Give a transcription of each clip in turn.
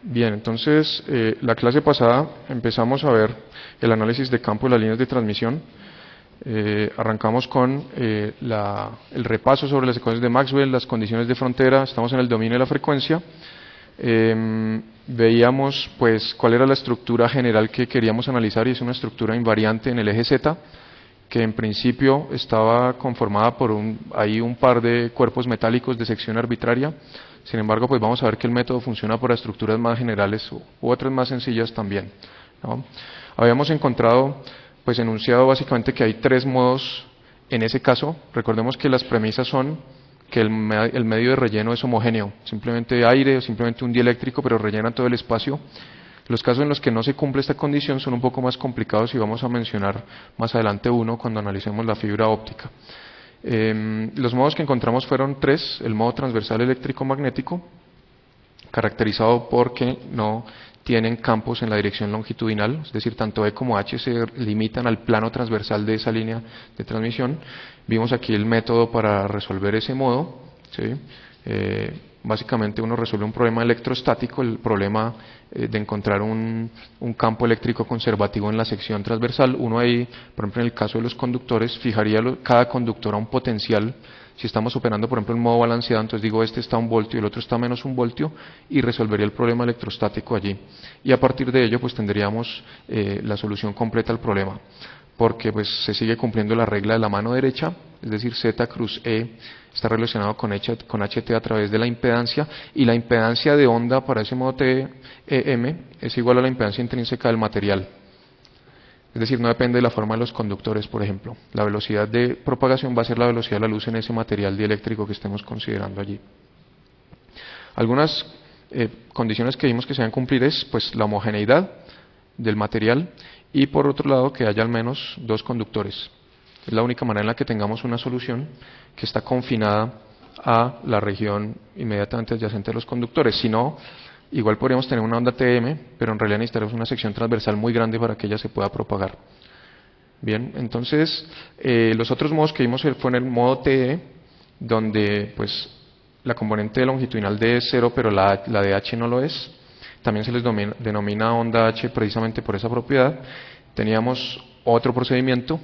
Bien, entonces la clase pasada empezamos a ver el análisis de campo de las líneas de transmisión. Arrancamos con el repaso sobre las ecuaciones de Maxwell, las condiciones de frontera, estamos en el dominio de la frecuencia. Veíamos pues cuál era la estructura general que queríamos analizar, y es una estructura invariante en el eje Z, que en principio estaba conformada por un par de cuerpos metálicos de sección arbitraria. Sin embargo, pues vamos a ver que el método funciona para estructuras más generales u otras más sencillas también, ¿no? Habíamos encontrado, pues enunciado básicamente que hay tres modos en ese caso. Recordemos que las premisas son que el medio de relleno es homogéneo, simplemente aire o simplemente un dieléctrico, pero rellena todo el espacio. Los casos en los que no se cumple esta condición son un poco más complicados y vamos a mencionar más adelante uno cuando analicemos la fibra óptica. Los modos que encontramos fueron tres: el modo transversal eléctrico-magnético, caracterizado porque no tienen campos en la dirección longitudinal, es decir, tanto E como H se limitan al plano transversal de esa línea de transmisión. Vimos aquí el método para resolver ese modo, ¿sí? Básicamente uno resuelve un problema electrostático, el problema de encontrar un campo eléctrico conservativo en la sección transversal. Uno ahí, por ejemplo en el caso de los conductores, fijaría cada conductor a un potencial. Si estamos operando por ejemplo en modo balanceado, entonces digo este está a 1 voltio y el otro está a menos 1 voltio, y resolvería el problema electrostático allí. Y a partir de ello pues tendríamos la solución completa al problema, porque pues se sigue cumpliendo la regla de la mano derecha, es decir, Z cruz E está relacionado con HT a través de la impedancia, y la impedancia de onda para ese modo TEM es igual a la impedancia intrínseca del material. Es decir, no depende de la forma de los conductores, por ejemplo. La velocidad de propagación va a ser la velocidad de la luz en ese material dieléctrico que estemos considerando allí. Algunas condiciones que vimos que se deben cumplir es pues la homogeneidad del material, y por otro lado que haya al menos dos conductores. Es la única manera en la que tengamos una solución que está confinada a la región inmediatamente adyacente a los conductores. Si no, igual podríamos tener una onda TM, pero en realidad necesitaremos una sección transversal muy grande para que ella se pueda propagar. Bien, entonces los otros modos que vimos fue en el modo TE, donde pues la componente longitudinal D es 0, pero la de H no lo es. También se les denomina onda H precisamente por esa propiedad. Teníamos otro procedimiento,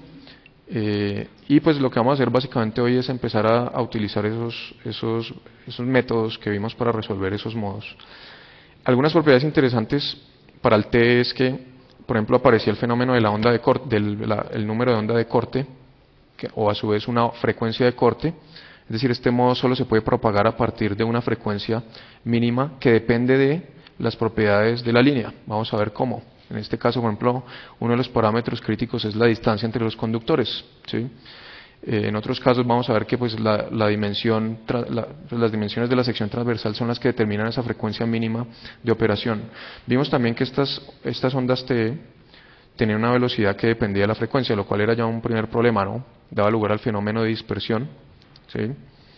y pues lo que vamos a hacer básicamente hoy es empezar a utilizar esos métodos que vimos para resolver esos modos. Algunas propiedades interesantes para el T es que, por ejemplo, aparecía el fenómeno de la onda de corte, el número de onda de corte, o a su vez una frecuencia de corte. Es decir, este modo solo se puede propagar a partir de una frecuencia mínima que depende de las propiedades de la línea. Vamos a ver cómo. En este caso, por ejemplo, uno de los parámetros críticos es la distancia entre los conductores, ¿sí? En otros casos vamos a ver que pues, las dimensiones de la sección transversal son las que determinan esa frecuencia mínima de operación. Vimos también que estas ondas TE tenían una velocidad que dependía de la frecuencia, lo cual era ya un primer problema, ¿no? Daba lugar al fenómeno de dispersión, ¿sí?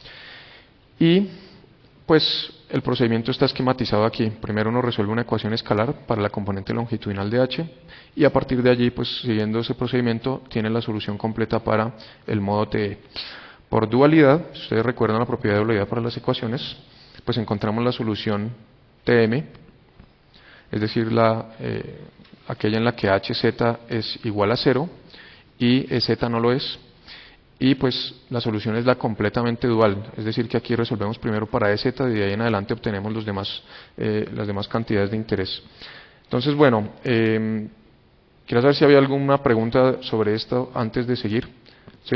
Y pues el procedimiento está esquematizado aquí. Primero uno resuelve una ecuación escalar para la componente longitudinal de H, y a partir de allí, pues siguiendo ese procedimiento, tiene la solución completa para el modo TE. Por dualidad, si ustedes recuerdan la propiedad de dualidad para las ecuaciones, pues encontramos la solución TM, es decir, aquella en la que HZ es igual a 0 y EZ no lo es. Y pues la solución es la completamente dual, es decir que aquí resolvemos primero para EZ y de ahí en adelante obtenemos las demás cantidades de interés. Entonces, bueno, quiero saber si había alguna pregunta sobre esto antes de seguir. ¿Sí?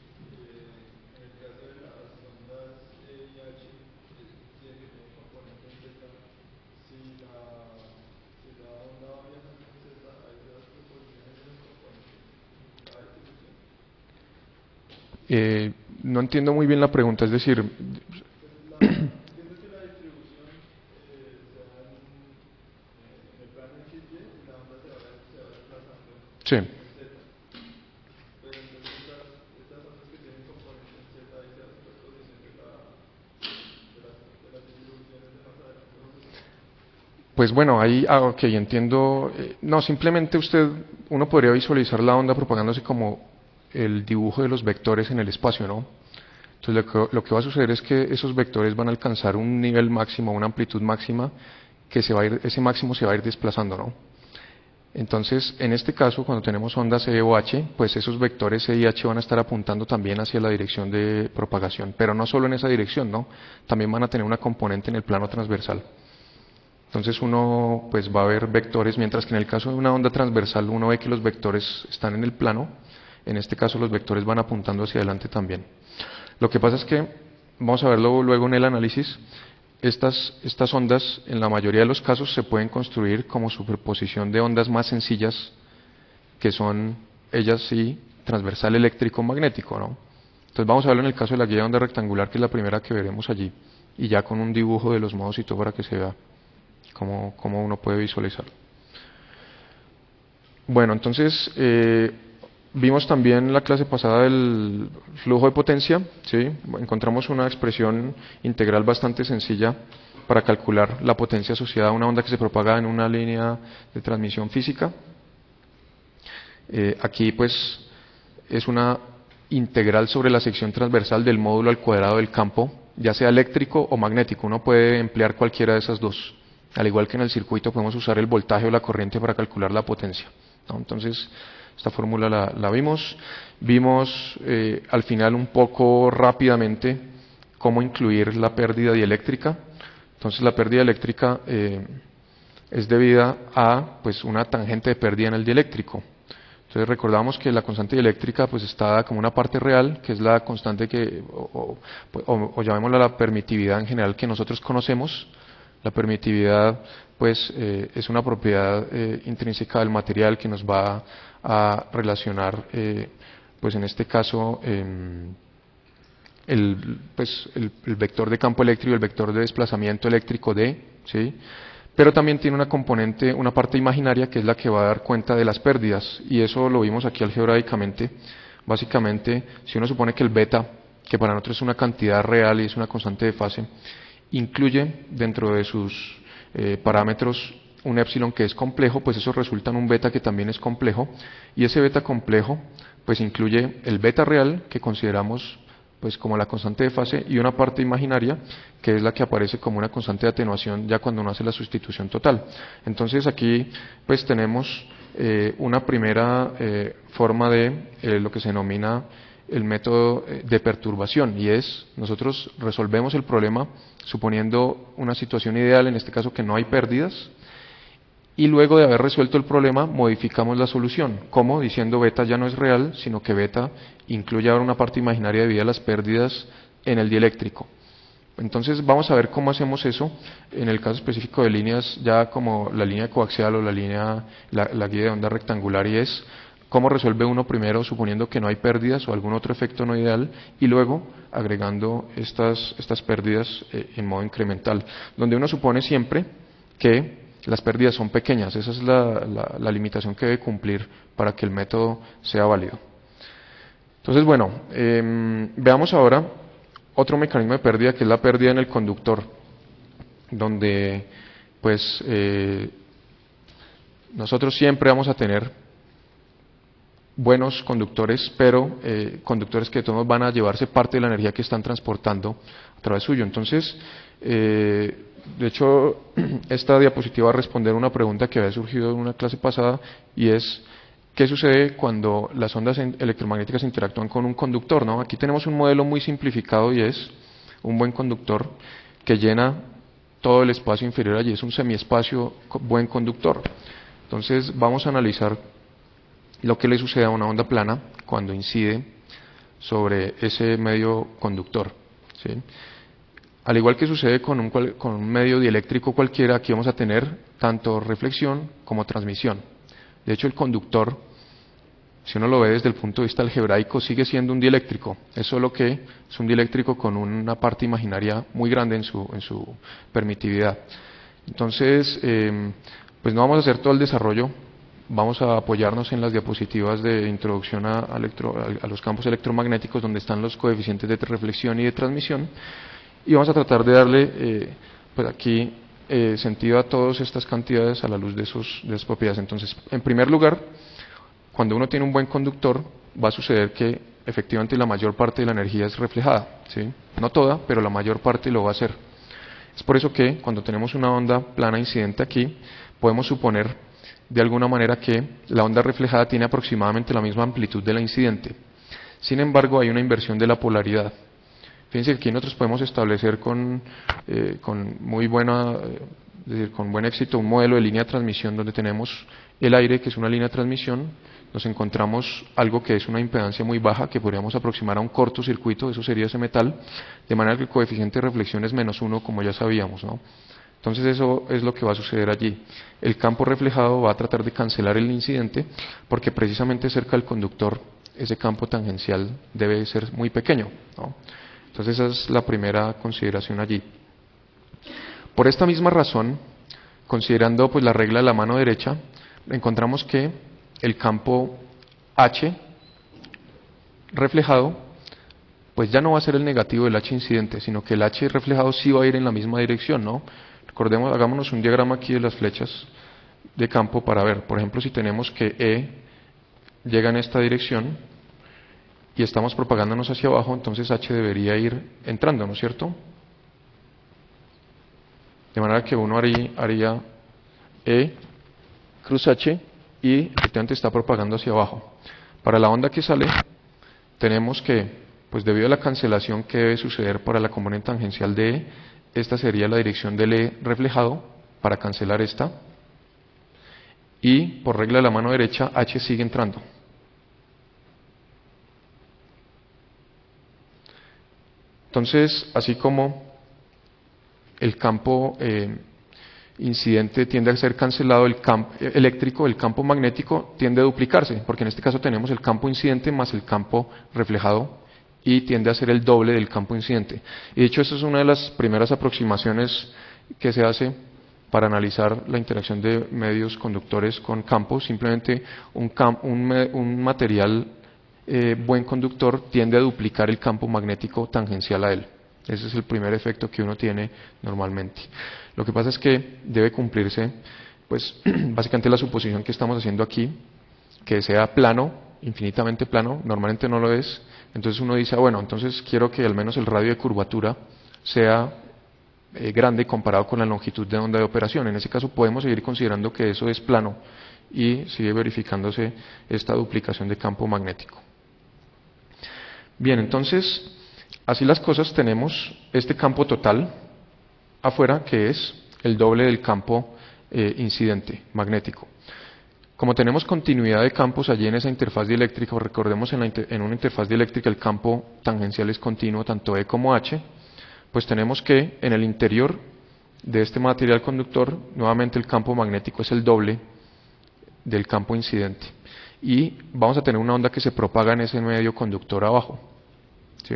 No entiendo muy bien la pregunta, es decir, sí. Pues bueno, ahí, ok, entiendo. No, simplemente uno podría visualizar la onda propagándose como el dibujo de los vectores en el espacio, ¿no? Entonces lo que va a suceder es que esos vectores van a alcanzar un nivel máximo, una amplitud máxima, que se va a ir, ese máximo se va a ir desplazando, ¿no? Entonces, en este caso, cuando tenemos ondas E o H, pues esos vectores E y H van a estar apuntando también hacia la dirección de propagación, pero no solo en esa dirección, ¿no? También van a tener una componente en el plano transversal. Entonces uno pues va a ver vectores, mientras que en el caso de una onda transversal uno ve que los vectores están en el plano, en este caso los vectores van apuntando hacia adelante también. Lo que pasa es que, vamos a verlo luego en el análisis, estas ondas en la mayoría de los casos se pueden construir como superposición de ondas más sencillas, que son ellas sí transversal eléctrico magnético, ¿no? Entonces vamos a verlo en el caso de la guía de onda rectangular, que es la primera que veremos allí, y ya con un dibujo de los modos y todo para que se vea cómo uno puede visualizar. Bueno, entonces vimos también la clase pasada el flujo de potencia, ¿sí? Encontramos una expresión integral bastante sencilla para calcular la potencia asociada a una onda que se propaga en una línea de transmisión física. Aquí pues es una integral sobre la sección transversal del módulo al cuadrado del campo, ya sea eléctrico o magnético. Uno puede emplear cualquiera de esas dos. Al igual que en el circuito podemos usar el voltaje o la corriente para calcular la potencia, ¿no? Entonces esta fórmula la vimos. Vimos al final un poco rápidamente cómo incluir la pérdida dieléctrica. Entonces la pérdida eléctrica es debida a pues una tangente de pérdida en el dieléctrico. Entonces recordamos que la constante dieléctrica pues está dada como una parte real, que es la constante que, o llamémosla la permitividad en general que nosotros conocemos. La permitividad pues es una propiedad intrínseca del material que nos va a relacionar pues en este caso el vector de campo eléctrico y el vector de desplazamiento eléctrico D, ¿sí? Pero también tiene una componente, una parte imaginaria que es la que va a dar cuenta de las pérdidas, y eso lo vimos aquí algebraicamente. Básicamente, si uno supone que el beta, que para nosotros es una cantidad real y es una constante de fase, incluye dentro de sus parámetros un epsilon que es complejo, pues eso resulta en un beta que también es complejo, y ese beta complejo pues incluye el beta real, que consideramos pues como la constante de fase, y una parte imaginaria que es la que aparece como una constante de atenuación ya cuando uno hace la sustitución total. Entonces aquí pues tenemos una primera forma de lo que se denomina el método de perturbación, y es, nosotros resolvemos el problema suponiendo una situación ideal, en este caso que no hay pérdidas, y luego de haber resuelto el problema modificamos la solución. ¿Cómo? Diciendo beta ya no es real, sino que beta incluye ahora una parte imaginaria debido a las pérdidas en el dieléctrico. Entonces vamos a ver cómo hacemos eso en el caso específico de líneas ya como la línea coaxial o la guía de onda rectangular, y es cómo resuelve uno primero suponiendo que no hay pérdidas o algún otro efecto no ideal, y luego agregando estas pérdidas en modo incremental, donde uno supone siempre que las pérdidas son pequeñas. Esa es la limitación que debe cumplir para que el método sea válido. Entonces, bueno, veamos ahora otro mecanismo de pérdida, que es la pérdida en el conductor, donde pues nosotros siempre vamos a tener buenos conductores, pero conductores que de todos van a llevarse parte de la energía que están transportando a través suyo. Entonces, de hecho, esta diapositiva va a responder una pregunta que había surgido en una clase pasada, y es ¿qué sucede cuando las ondas electromagnéticas interactúan con un conductor, ¿no? Aquí tenemos un modelo muy simplificado, y es un buen conductor que llena todo el espacio inferior allí, es un semiespacio buen conductor. Entonces vamos a analizar lo que le sucede a una onda plana cuando incide sobre ese medio conductor, ¿sí? Al igual que sucede con un medio dieléctrico cualquiera, aquí vamos a tener tanto reflexión como transmisión. De hecho, el conductor, si uno lo ve desde el punto de vista algebraico, sigue siendo un dieléctrico, es solo que es un dieléctrico con una parte imaginaria muy grande en su permitividad. Entonces, pues no vamos a hacer todo el desarrollo, vamos a apoyarnos en las diapositivas de introducción a los campos electromagnéticos, donde están los coeficientes de reflexión y de transmisión, y vamos a tratar de darle pues aquí sentido a todas estas cantidades a la luz de esas propiedades. Entonces, en primer lugar, cuando uno tiene un buen conductor, va a suceder que efectivamente la mayor parte de la energía es reflejada, ¿sí? No toda, pero la mayor parte lo va a hacer. Es por eso que cuando tenemos una onda plana incidente aquí, podemos suponer de alguna manera que la onda reflejada tiene aproximadamente la misma amplitud de la incidente. Sin embargo, hay una inversión de la polaridad. Fíjense que aquí nosotros podemos establecer con muy buena, es decir, con buen éxito un modelo de línea de transmisión donde tenemos el aire, que es una línea de transmisión, nos encontramos algo que es una impedancia muy baja, que podríamos aproximar a un cortocircuito, eso sería ese metal, de manera que el coeficiente de reflexión es -1, como ya sabíamos, ¿no? Entonces eso es lo que va a suceder allí. El campo reflejado va a tratar de cancelar el incidente, porque precisamente cerca del conductor ese campo tangencial debe ser muy pequeño, ¿no? Entonces esa es la primera consideración allí. Por esta misma razón, considerando pues la regla de la mano derecha, encontramos que el campo H reflejado pues ya no va a ser el negativo del H incidente, sino que el H reflejado sí va a ir en la misma dirección, ¿no? Recordemos, hagámonos un diagrama aquí de las flechas de campo para ver, por ejemplo, si tenemos que E llega en esta dirección y estamos propagándonos hacia abajo, entonces H debería ir entrando, ¿no es cierto? De manera que uno haría E cruz H y efectivamente está propagando hacia abajo. Para la onda que sale, tenemos que, pues debido a la cancelación que debe suceder para la componente tangencial de E, esta sería la dirección del E reflejado para cancelar esta. Y por regla de la mano derecha, H sigue entrando. Entonces, así como el campo incidente tiende a ser cancelado, el campo eléctrico, el campo magnético tiende a duplicarse, porque en este caso tenemos el campo incidente más el campo reflejado y tiende a ser el doble del campo incidente. Y de hecho, esa es una de las primeras aproximaciones que se hace para analizar la interacción de medios conductores con campos. Simplemente un material buen conductor tiende a duplicar el campo magnético tangencial a él. Ese es el primer efecto que uno tiene normalmente. Lo que pasa es que debe cumplirse, pues, básicamente la suposición que estamos haciendo aquí, que sea plano, infinitamente plano, normalmente no lo es. Entonces uno dice, bueno, entonces quiero que al menos el radio de curvatura sea grande comparado con la longitud de onda de operación. En ese caso podemos seguir considerando que eso es plano y sigue verificándose esta duplicación de campo magnético. Bien, entonces, así las cosas, tenemos este campo total afuera, que es el doble del campo incidente magnético. Como tenemos continuidad de campos allí en esa interfaz dieléctrica, recordemos en una interfaz dieléctrica el campo tangencial es continuo, tanto E como H, pues tenemos que en el interior de este material conductor, nuevamente el campo magnético es el doble del campo incidente. Y vamos a tener una onda que se propaga en ese medio conductor abajo. ¿Sí?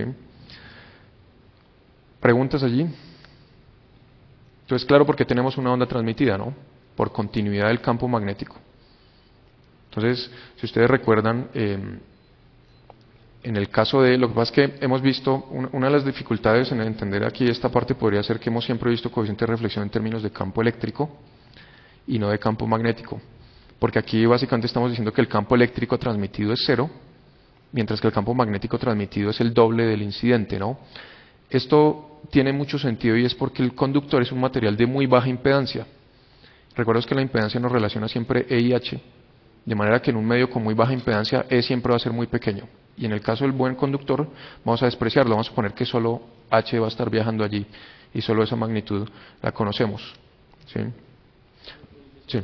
¿Preguntas allí? Entonces, claro, porque tenemos una onda transmitida, ¿no? Por continuidad del campo magnético. Entonces, si ustedes recuerdan, en el caso de, lo que pasa es que hemos visto, una de las dificultades en entender aquí esta parte podría ser que hemos siempre visto coeficiente de reflexión en términos de campo eléctrico y no de campo magnético. Porque aquí básicamente estamos diciendo que el campo eléctrico transmitido es 0, mientras que el campo magnético transmitido es el doble del incidente, ¿no? Esto tiene mucho sentido y es porque el conductor es un material de muy baja impedancia. Recuerda que la impedancia nos relaciona siempre E y H, de manera que en un medio con muy baja impedancia E siempre va a ser muy pequeño. Y en el caso del buen conductor vamos a despreciarlo, vamos a suponer que solo H va a estar viajando allí y solo esa magnitud la conocemos. ¿Sí? Sí.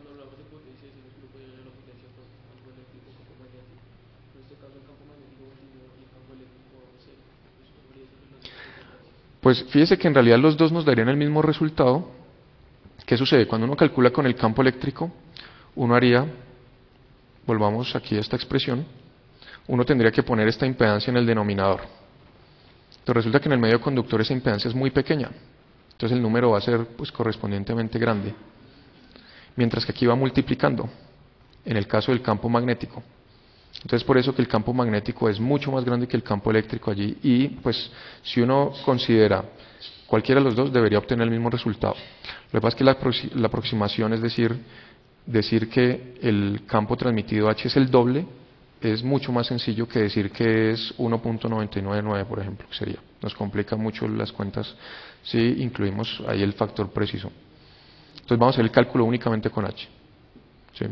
Pues fíjese que en realidad los dos nos darían el mismo resultado. ¿Qué sucede? Cuando uno calcula con el campo eléctrico, uno haría, volvamos aquí a esta expresión, uno tendría que poner esta impedancia en el denominador. Entonces resulta que en el medio conductor esa impedancia es muy pequeña, entonces el número va a ser pues correspondientemente grande, mientras que aquí va multiplicando, en el caso del campo magnético. Entonces por eso que el campo magnético es mucho más grande que el campo eléctrico allí y pues si uno considera cualquiera de los dos debería obtener el mismo resultado. Lo que pasa es que la aproximación es decir que el campo transmitido H es el doble, es mucho más sencillo que decir que es 1.999, por ejemplo, que sería. Nos complica mucho las cuentas si incluimos ahí el factor preciso. Entonces vamos a hacer el cálculo únicamente con H. ¿Sí?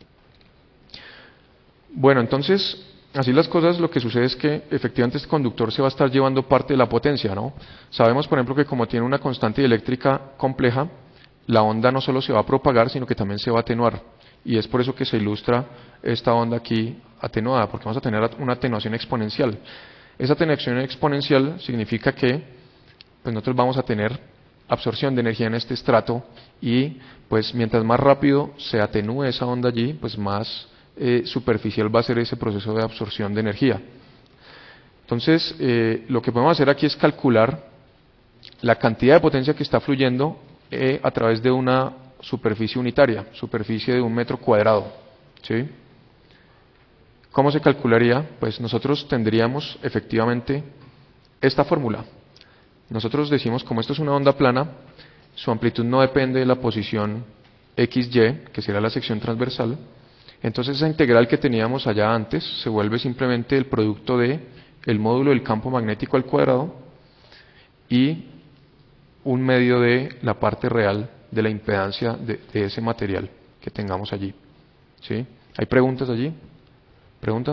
Bueno, entonces, así las cosas, lo que sucede es que efectivamente este conductor se va a estar llevando parte de la potencia, ¿no? Sabemos, por ejemplo, que como tiene una constante eléctrica compleja, la onda no solo se va a propagar, sino que también se va a atenuar. Y es por eso que se ilustra esta onda aquí atenuada, porque vamos a tener una atenuación exponencial. Esa atenuación exponencial significa que pues nosotros vamos a tener absorción de energía en este estrato y pues mientras más rápido se atenúe esa onda allí, pues más superficial va a ser ese proceso de absorción de energía. Entonces, lo que podemos hacer aquí es calcular la cantidad de potencia que está fluyendo a través de una superficie unitaria, superficie de 1 metro cuadrado. ¿Sí? ¿Cómo se calcularía? Pues nosotros tendríamos efectivamente esta fórmula. Nosotros decimos, como esto es una onda plana, su amplitud no depende de la posición XY, que será la sección transversal. Entonces esa integral que teníamos allá antes se vuelve simplemente el producto de el módulo del campo magnético al cuadrado y un medio de la parte real de la impedancia de ese material que tengamos allí. ¿Sí? ¿Hay preguntas allí? ¿Pregunta?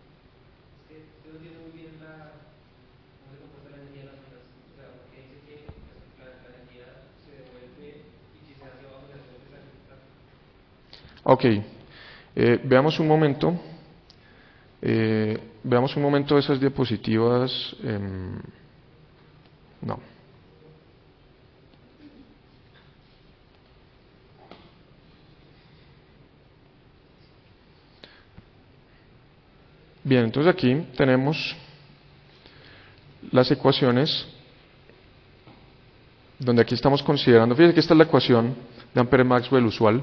Ok, veamos un momento. Veamos un momento esas diapositivas. No. Bien, entonces aquí tenemos las ecuaciones donde aquí estamos considerando, fíjense que esta es la ecuación de Ampere-Maxwell usual.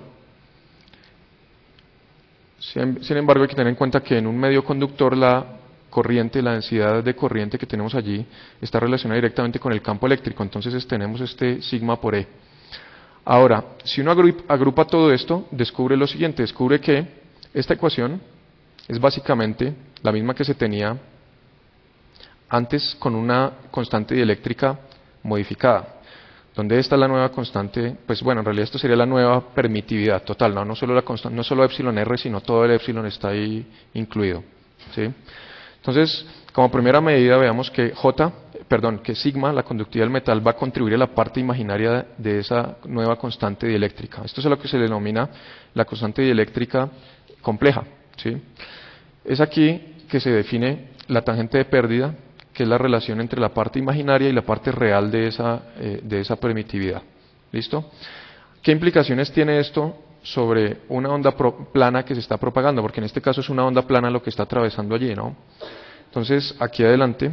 Sin embargo, hay que tener en cuenta que en un medio conductor la corriente, la densidad de corriente que tenemos allí está relacionada directamente con el campo eléctrico, entonces tenemos este sigma por E. Ahora, si uno agrupa todo esto, descubre lo siguiente, descubre que esta ecuación es básicamente la misma que se tenía antes con una constante dieléctrica modificada. Donde está la nueva constante, pues bueno, en realidad esto sería la nueva permitividad total, no solo la constante, no solo epsilon r, sino todo el epsilon está ahí incluido, ¿sí? Entonces, como primera medida veamos que que sigma, la conductividad del metal, va a contribuir a la parte imaginaria de esa nueva constante dieléctrica. Esto es lo que se denomina la constante dieléctrica compleja, ¿sí? Es aquí que se define la tangente de pérdida, que es la relación entre la parte imaginaria y la parte real de esa permitividad. ¿Listo? ¿Qué implicaciones tiene esto sobre una onda plana que se está propagando? Porque en este caso es una onda plana lo que está atravesando allí, ¿no? Entonces, aquí adelante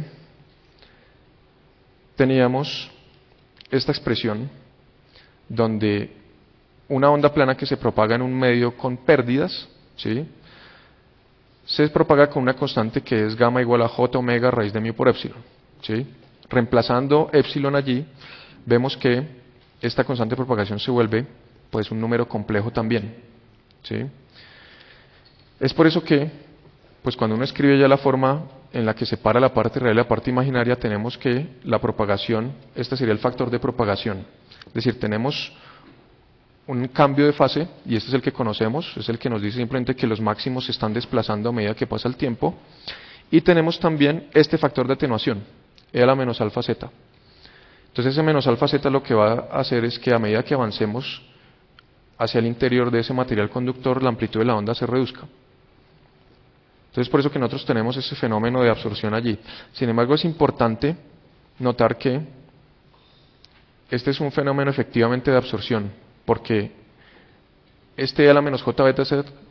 teníamos esta expresión donde una onda plana que se propaga en un medio con pérdidas, ¿sí?, se propaga con una constante que es gamma igual a j omega raíz de mu por epsilon. ¿Sí? Reemplazando epsilon allí, vemos que esta constante de propagación se vuelve pues un número complejo también. ¿Sí? Es por eso que pues cuando uno escribe ya la forma en la que separa la parte real y la parte imaginaria, tenemos que la propagación, este sería el factor de propagación. Es decir, tenemos un cambio de fase, y este es el que conocemos, es el que nos dice simplemente que los máximos se están desplazando a medida que pasa el tiempo, y tenemos también este factor de atenuación, E a la menos alfa z. Entonces ese menos alfa z lo que va a hacer es que a medida que avancemos hacia el interior de ese material conductor, la amplitud de la onda se reduzca. Entonces por eso que nosotros tenemos ese fenómeno de absorción allí. Sin embargo, es importante notar que este es un fenómeno efectivamente de absorción, porque este E a la menos J beta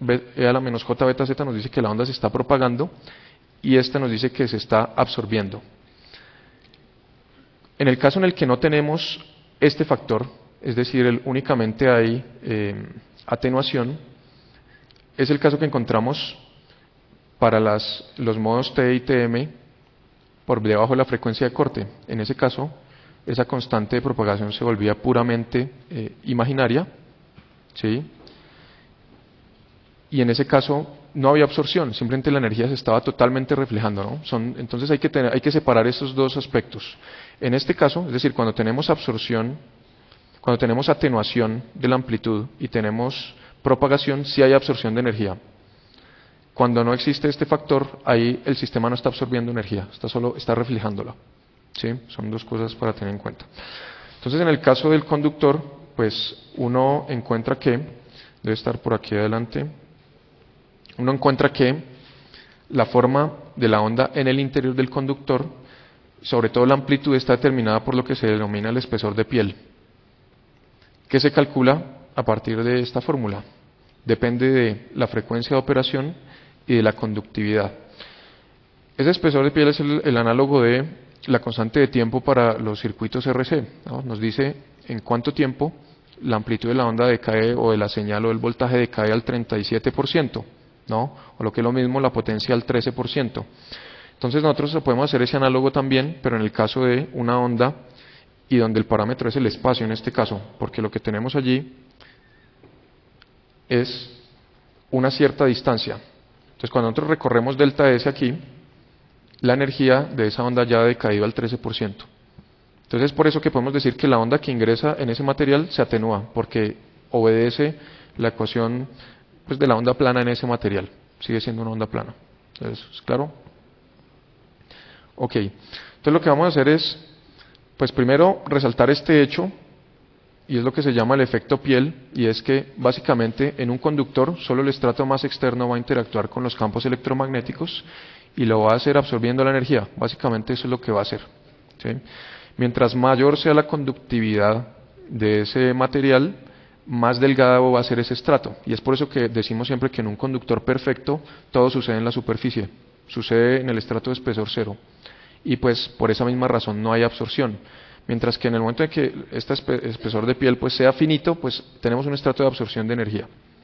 Z nos dice que la onda se está propagando y este nos dice que se está absorbiendo. En el caso en el que no tenemos este factor, es decir, únicamente hay atenuación, es el caso que encontramos para los modos T y Tm por debajo de la frecuencia de corte. En ese caso, esa constante de propagación se volvía puramente imaginaria, ¿sí? Y en ese caso no había absorción, simplemente la energía se estaba totalmente reflejando, ¿no? Entonces hay que separar esos dos aspectos. En este caso, es decir, cuando tenemos absorción, cuando tenemos atenuación de la amplitud y tenemos propagación, sí hay absorción de energía. Cuando no existe este factor, ahí el sistema no está absorbiendo energía, está reflejándola. ¿Sí? Son dos cosas para tener en cuenta. Entonces, en el caso del conductor, pues uno encuentra que, debe estar por aquí adelante, uno encuentra que la forma de la onda en el interior del conductor, sobre todo la amplitud, está determinada por lo que se denomina el espesor de piel, que se calcula a partir de esta fórmula. Depende de la frecuencia de operación y de la conductividad. Ese espesor de piel es el análogo de la constante de tiempo para los circuitos RC, ¿no? Nos dice en cuánto tiempo la amplitud de la onda decae, o de la señal o del voltaje decae al 37%, ¿no? O lo que es lo mismo, la potencia al 13%. Entonces nosotros podemos hacer ese análogo también, pero en el caso de una onda y donde el parámetro es el espacio en este caso, porque lo que tenemos allí es una cierta distancia. Entonces cuando nosotros recorremos delta S aquí, la energía de esa onda ya ha decaído al 13%. Entonces es por eso que podemos decir que la onda que ingresa en ese material se atenúa, porque obedece la ecuación, pues, de la onda plana en ese material. Sigue siendo una onda plana. Entonces, ¿claro? Ok. Entonces lo que vamos a hacer es, pues primero resaltar este hecho, y es lo que se llama el efecto piel, y es que básicamente en un conductor solo el estrato más externo va a interactuar con los campos electromagnéticos y lo va a hacer absorbiendo la energía. Básicamente eso es lo que va a hacer, ¿sí? Mientras mayor sea la conductividad de ese material, más delgado va a ser ese estrato. Y es por eso que decimos siempre que en un conductor perfecto todo sucede en la superficie, sucede en el estrato de espesor cero. Y pues por esa misma razón no hay absorción. Mientras que en el momento en que este espesor de piel pues sea finito, pues tenemos un estrato de absorción de energía.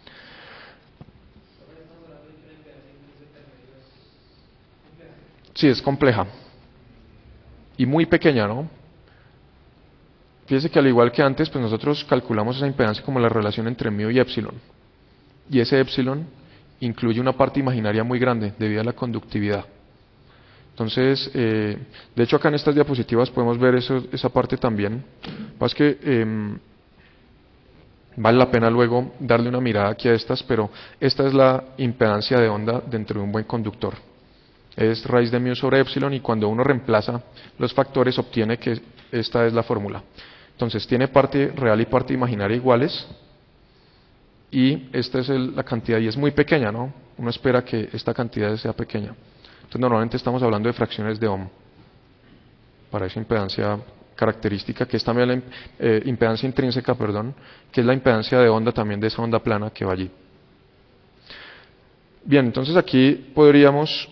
Sí, es compleja y muy pequeña, ¿no? Fíjese que al igual que antes, pues nosotros calculamos esa impedancia como la relación entre μ y epsilon. Y ese epsilon incluye una parte imaginaria muy grande debido a la conductividad. Entonces, de hecho acá en estas diapositivas podemos ver esa parte también. Lo que pasa es que vale la pena luego darle una mirada aquí a estas, pero esta es la impedancia de onda dentro de un buen conductor. Es raíz de μ sobre epsilon, y cuando uno reemplaza los factores obtiene que esta es la fórmula. Entonces tiene parte real y parte imaginaria iguales, y esta es la cantidad, y es muy pequeña, ¿no? Uno espera que esta cantidad sea pequeña. Entonces normalmente estamos hablando de fracciones de ohm para esa impedancia característica, que es también la impedancia intrínseca, perdón, que es la impedancia de onda también de esa onda plana que va allí. Bien, entonces aquí podríamos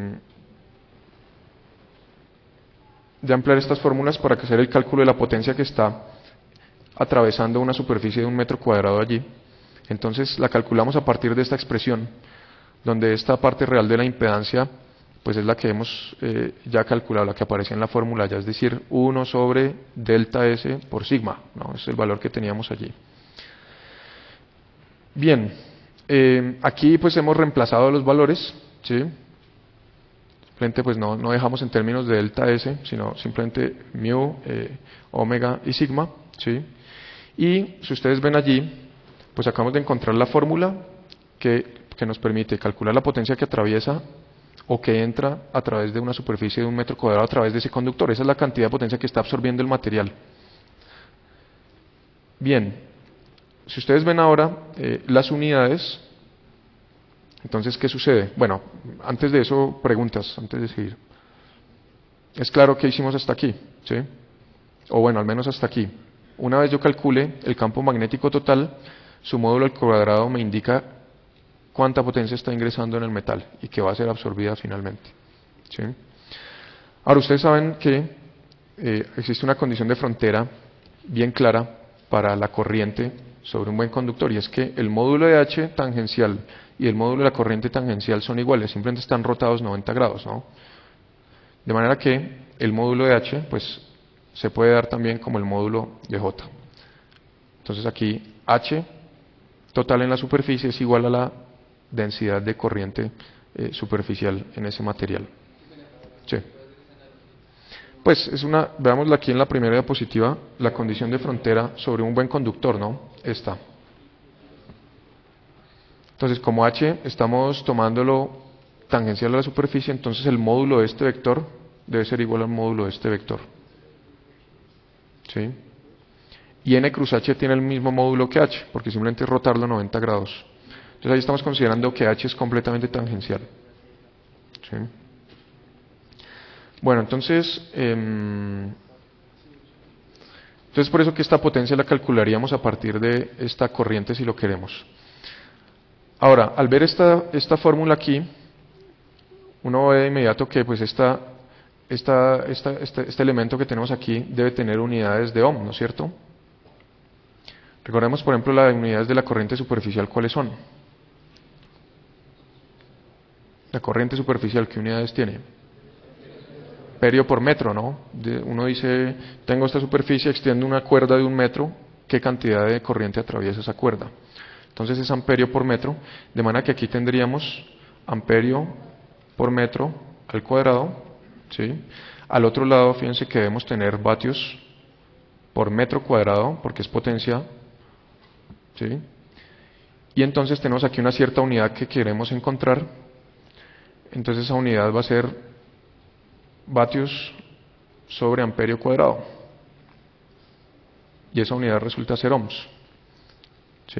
ya emplear estas fórmulas para hacer el cálculo de la potencia que está atravesando una superficie de 1 metro cuadrado allí. Entonces la calculamos a partir de esta expresión, donde esta parte real de la impedancia pues es la que hemos ya calculado, la que aparece en la fórmula, ya es decir, 1 sobre delta S por sigma, ¿no? Es el valor que teníamos allí. Bien, aquí pues hemos reemplazado los valores, ¿sí? Simplemente pues no dejamos en términos de delta S, sino simplemente μ, omega y sigma, ¿sí? Y si ustedes ven allí, pues acabamos de encontrar la fórmula que nos permite calcular la potencia que atraviesa o que entra a través de una superficie de 1 metro cuadrado a través de ese conductor. Esa es la cantidad de potencia que está absorbiendo el material. Bien, si ustedes ven ahora las unidades, entonces ¿qué sucede? Bueno, antes de eso, preguntas, antes de seguir. ¿Es claro qué hicimos hasta aquí? ¿Sí? O bueno, al menos hasta aquí. Una vez yo calcule el campo magnético total, su módulo al cuadrado me indica cuánta potencia está ingresando en el metal y que va a ser absorbida finalmente, ¿sí? Ahora ustedes saben que existe una condición de frontera bien clara para la corriente sobre un buen conductor, y es que el módulo de H tangencial y el módulo de la corriente tangencial son iguales, simplemente están rotados 90 grados, ¿no? De manera que el módulo de H pues se puede dar también como el módulo de J. Entonces aquí H total en la superficie es igual a la densidad de corriente superficial en ese material. Sí. Pues veámosla aquí en la primera diapositiva, la condición de frontera sobre un buen conductor, ¿no? Esta. Entonces, como h estamos tomándolo tangencial a la superficie, entonces el módulo de este vector debe ser igual al módulo de este vector. ¿Sí? Y n cruz h tiene el mismo módulo que h, porque simplemente es rotarlo 90 grados. Entonces ahí estamos considerando que h es completamente tangencial. ¿Sí? Bueno, entonces por eso que esta potencia la calcularíamos a partir de esta corriente si lo queremos. Ahora, al ver esta fórmula aquí, uno ve de inmediato que pues este elemento que tenemos aquí debe tener unidades de ohm, ¿no es cierto? Recordemos, por ejemplo, las unidades de la corriente superficial, ¿cuáles son? La corriente superficial, ¿qué unidades tiene? Amperio por metro, ¿no? Uno dice, tengo esta superficie, extiendo una cuerda de 1 metro, ¿qué cantidad de corriente atraviesa esa cuerda? Entonces es amperio por metro, de manera que aquí tendríamos amperio por metro al cuadrado, ¿sí? Al otro lado, fíjense que debemos tener vatios por metro cuadrado, porque es potencia, ¿sí? Y entonces tenemos aquí una cierta unidad que queremos encontrar, entonces esa unidad va a ser vatios sobre amperio cuadrado, y esa unidad resulta ser ohms, ¿sí?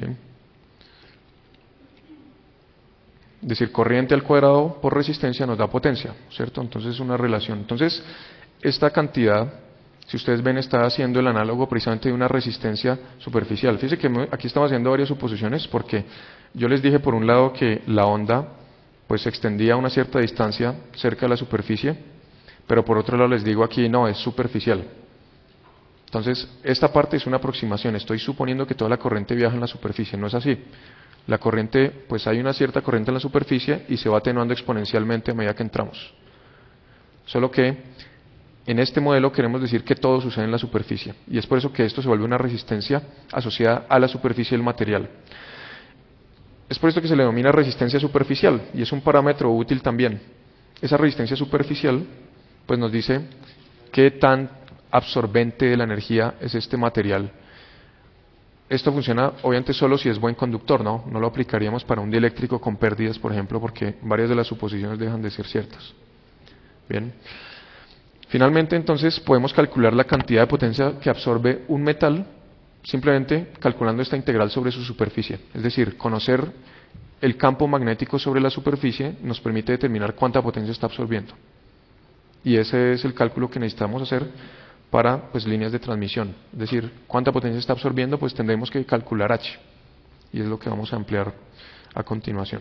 Es decir, corriente al cuadrado por resistencia nos da potencia, ¿cierto? Entonces es una relación. Entonces, esta cantidad, si ustedes ven, está haciendo el análogo precisamente de una resistencia superficial. Fíjense que aquí estamos haciendo varias suposiciones, porque yo les dije por un lado que la onda pues se extendía a una cierta distancia cerca de la superficie, pero por otro lado les digo aquí no, es superficial. Entonces, esta parte es una aproximación, estoy suponiendo que toda la corriente viaja en la superficie, no es así. La corriente, pues hay una cierta corriente en la superficie y se va atenuando exponencialmente a medida que entramos. Solo que en este modelo queremos decir que todo sucede en la superficie, y es por eso que esto se vuelve una resistencia asociada a la superficie del material. Es por esto que se le denomina resistencia superficial, y es un parámetro útil también. Esa resistencia superficial pues nos dice qué tan absorbente de la energía es este material. Esto funciona obviamente solo si es buen conductor, ¿no? No lo aplicaríamos para un dieléctrico con pérdidas, por ejemplo, porque varias de las suposiciones dejan de ser ciertas. Bien. Finalmente, entonces, podemos calcular la cantidad de potencia que absorbe un metal simplemente calculando esta integral sobre su superficie. Es decir, conocer el campo magnético sobre la superficie nos permite determinar cuánta potencia está absorbiendo. Y ese es el cálculo que necesitamos hacer para pues, líneas de transmisión. Es decir, cuánta potencia está absorbiendo, pues tendremos que calcular H. Y es lo que vamos a ampliar a continuación.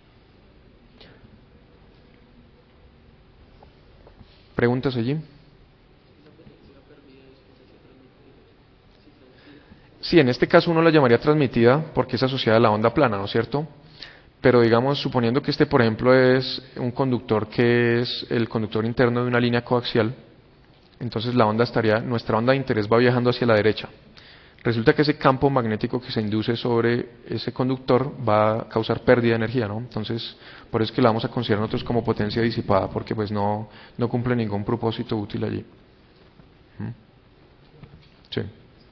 ¿Preguntas allí? Sí, en este caso uno la llamaría transmitida porque es asociada a la onda plana, ¿no es cierto? Pero digamos, suponiendo que este, por ejemplo, es un conductor que es el conductor interno de una línea coaxial, entonces nuestra onda de interés va viajando hacia la derecha. Resulta que ese campo magnético que se induce sobre ese conductor va a causar pérdida de energía, ¿no? Entonces, por eso es que la vamos a considerar nosotros como potencia disipada, porque pues no cumple ningún propósito útil allí. Sí.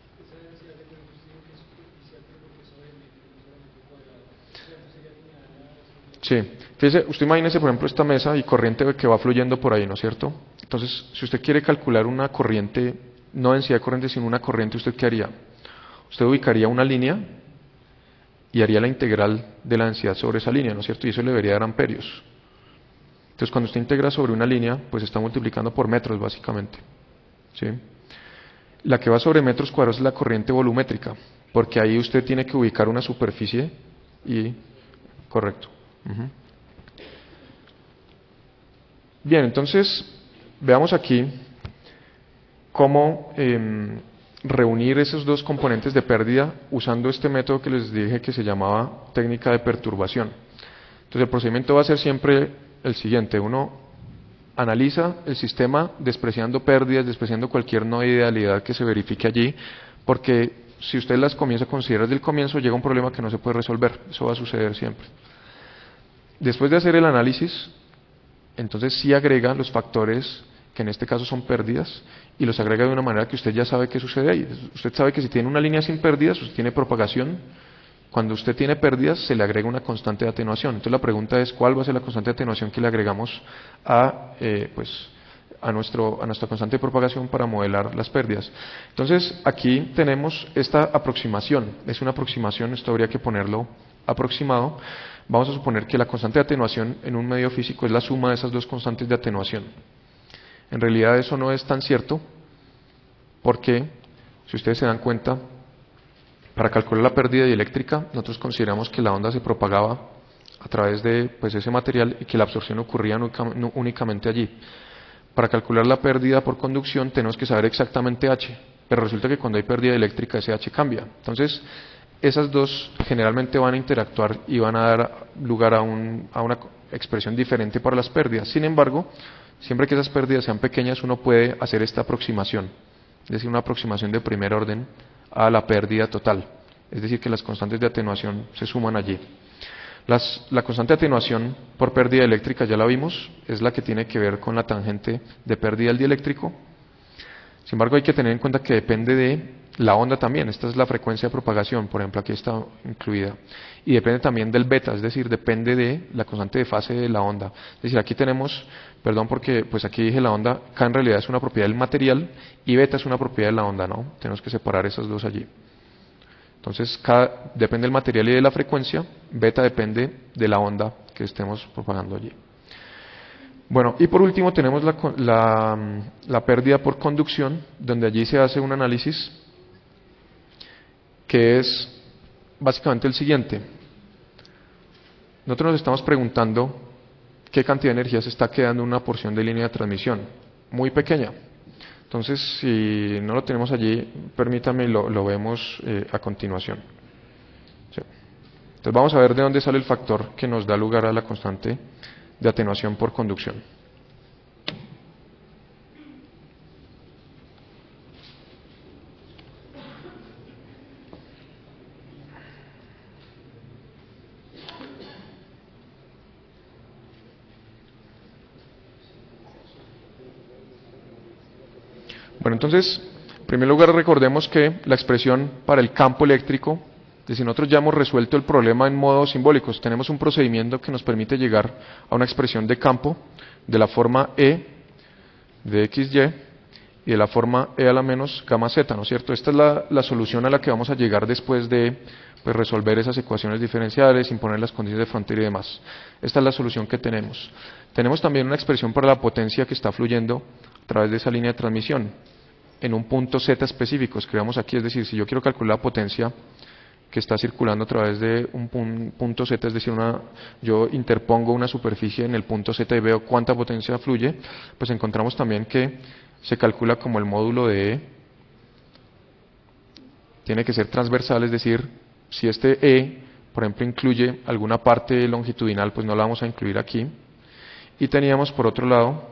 Sí, fíjese, usted imagínese por ejemplo esta mesa y corriente que va fluyendo por ahí, ¿no es cierto? Entonces, si usted quiere calcular una corriente, no densidad de corriente, sino una corriente, ¿usted qué haría? Usted ubicaría una línea y haría la integral de la densidad sobre esa línea, ¿no es cierto? Y eso le debería dar amperios. Entonces, cuando usted integra sobre una línea, pues está multiplicando por metros, básicamente. ¿Sí? La que va sobre metros cuadrados es la corriente volumétrica, porque ahí usted tiene que ubicar una superficie y... Correcto. Bien, entonces veamos aquí cómo reunir esos dos componentes de pérdida usando este método que les dije que se llamaba técnica de perturbación. Entonces el procedimiento va a ser siempre el siguiente: uno analiza el sistema despreciando pérdidas, despreciando cualquier no idealidad que se verifique allí, porque si usted las comienza a considerar desde el comienzo llega un problema que no se puede resolver. Eso va a suceder siempre. Después de hacer el análisis, entonces sí agrega los factores que en este caso son pérdidas y los agrega de una manera que usted ya sabe qué sucede ahí. Usted sabe que si tiene una línea sin pérdidas, usted tiene propagación. Cuando usted tiene pérdidas, se le agrega una constante de atenuación. Entonces la pregunta es, ¿cuál va a ser la constante de atenuación que le agregamos a nuestra constante de propagación para modelar las pérdidas? Entonces aquí tenemos esta aproximación. Es una aproximación, esto habría que ponerlo aproximado. Vamos a suponer que la constante de atenuación en un medio físico es la suma de esas dos constantes de atenuación. En realidad eso no es tan cierto, porque si ustedes se dan cuenta, para calcular la pérdida dieléctrica, nosotros consideramos que la onda se propagaba a través de ese material y que la absorción ocurría únicamente allí. Para calcular la pérdida por conducción tenemos que saber exactamente H, pero resulta que cuando hay pérdida eléctrica ese H cambia. Entonces, esas dos generalmente van a interactuar y van a dar lugar a una expresión diferente para las pérdidas. Sin embargo, siempre que esas pérdidas sean pequeñas, uno puede hacer esta aproximación, es decir, una aproximación de primer orden a la pérdida total. Es decir, que las constantes de atenuación se suman allí. La constante de atenuación por pérdida eléctrica, ya la vimos, es la que tiene que ver con la tangente de pérdida del dieléctrico. Sin embargo, hay que tener en cuenta que depende de la onda también. Esta es la frecuencia de propagación, por ejemplo, aquí está incluida. Y depende también del beta, es decir, depende de la constante de fase de la onda. Es decir, aquí tenemos, perdón porque pues aquí dije la onda, K en realidad es una propiedad del material y beta es una propiedad de la onda, ¿no? Tenemos que separar esas dos allí. Entonces, K depende del material y de la frecuencia, beta depende de la onda que estemos propagando allí. Bueno, y por último tenemos la pérdida por conducción, donde allí se hace un análisis que es básicamente el siguiente. Nosotros nos estamos preguntando qué cantidad de energía se está quedando en una porción de línea de transmisión, muy pequeña. Entonces, si no lo tenemos allí, permítame, lo vemos a continuación. Sí. Entonces vamos a ver de dónde sale el factor que nos da lugar a la constante de atenuación por conducción. Bueno, entonces, en primer lugar recordemos que la expresión para el campo eléctrico, es decir, nosotros ya hemos resuelto el problema en modos simbólicos. Tenemos un procedimiento que nos permite llegar a una expresión de campo de la forma E de XY y de la forma E a la menos gamma Z, ¿no es cierto? Esta es la solución a la que vamos a llegar después de resolver esas ecuaciones diferenciales, imponer las condiciones de frontera y demás. Esta es la solución que tenemos. Tenemos también una expresión para la potencia que está fluyendo a través de esa línea de transmisión en un punto Z específico. Escribamos aquí, es decir, si yo quiero calcular la potencia que está circulando a través de un punto Z, es decir, yo interpongo una superficie en el punto Z y veo cuánta potencia fluye, pues encontramos también que se calcula como el módulo de E tiene que ser transversal, es decir, si este E, por ejemplo, incluye alguna parte longitudinal, pues no la vamos a incluir aquí. Y teníamos, por otro lado,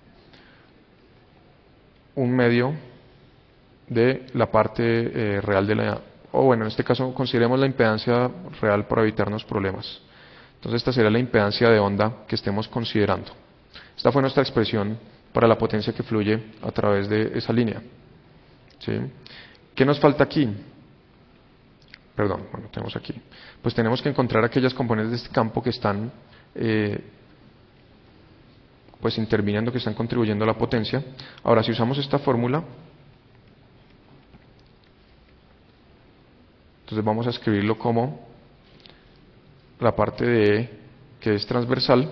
un medio de la parte real de en este caso consideremos la impedancia real para evitarnos problemas. Entonces esta sería la impedancia de onda que estemos considerando. Esta fue nuestra expresión para la potencia que fluye a través de esa línea. ¿Sí? ¿Qué nos falta aquí? Perdón, bueno, tenemos aquí. Pues tenemos que encontrar aquellas componentes de este campo que están interviniendo, que están contribuyendo a la potencia. Ahora, si usamos esta fórmula, entonces vamos a escribirlo como la parte de E que es transversal.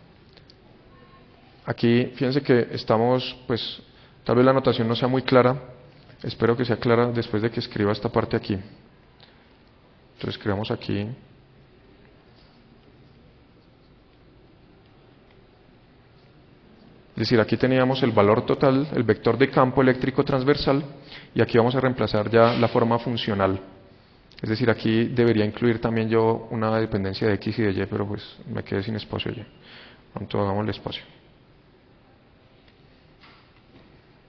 Aquí, fíjense que estamos, tal vez la notación no sea muy clara. Espero que sea clara después de que escriba esta parte aquí. Entonces escribamos aquí. Es decir, aquí teníamos el valor total, el vector de campo eléctrico transversal, y aquí vamos a reemplazar ya la forma funcional. Es decir, aquí debería incluir también yo una dependencia de X y de Y, pero pues me quedé sin espacio allí. Pronto hagamos el espacio.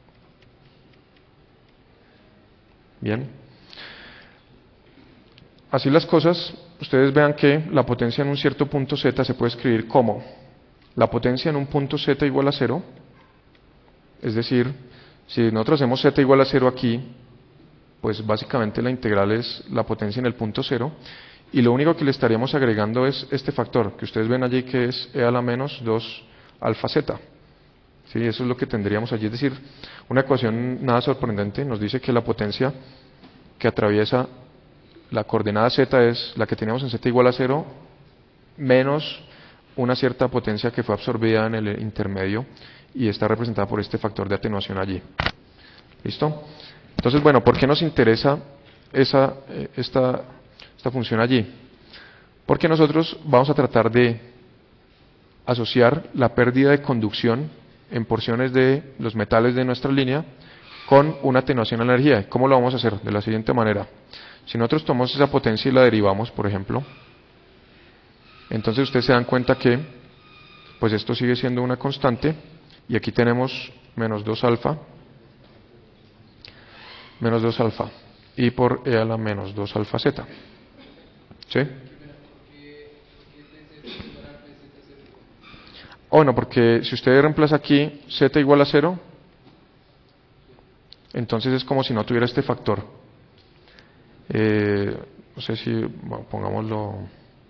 Bien. así las cosas, ustedes vean que la potencia en un cierto punto z se puede escribir como la potencia en un punto z igual a 0, es decir, si nosotros hacemos z igual a 0 aquí, pues básicamente la integral es la potencia en el punto 0, y lo único que le estaríamos agregando es este factor, que ustedes ven allí que es e a la menos 2 alfa z. ¿Sí? Eso es lo que tendríamos allí, es decir, una ecuación nada sorprendente, nos dice que la potencia que atraviesa la coordenada z es la que teníamos en z igual a 0, menos una cierta potencia que fue absorbida en el intermedio, y está representada por este factor de atenuación allí. ¿Listo? Entonces, bueno, ¿por qué nos interesa esta función allí? Porque nosotros vamos a tratar de asociar la pérdida de conducción en porciones de los metales de nuestra línea con una atenuación a la energía. ¿Cómo lo vamos a hacer? De la siguiente manera. Si nosotros tomamos esa potencia y la derivamos, por ejemplo, entonces ustedes se dan cuenta que pues esto sigue siendo una constante, y aquí tenemos menos 2 alfa, y por e a la menos 2 alfa z. ¿Sí? Bueno, porque si usted reemplaza aquí z igual a 0, entonces es como si no tuviera este factor. No sé si, bueno, pongámoslo.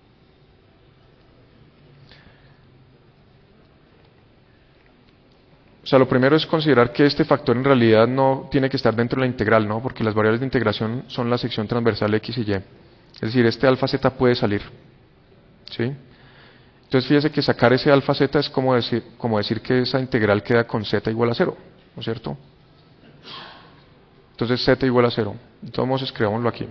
O sea, lo primero es considerar que este factor en realidad no tiene que estar dentro de la integral, ¿no? Porque las variables de integración son la sección transversal x y y. Es decir, este alfa z puede salir. ¿Sí? Entonces fíjese que sacar ese alfa z es como decir que esa integral queda con z igual a 0, ¿no es cierto? Entonces z igual a 0. De todos modos, escribámoslo aquí.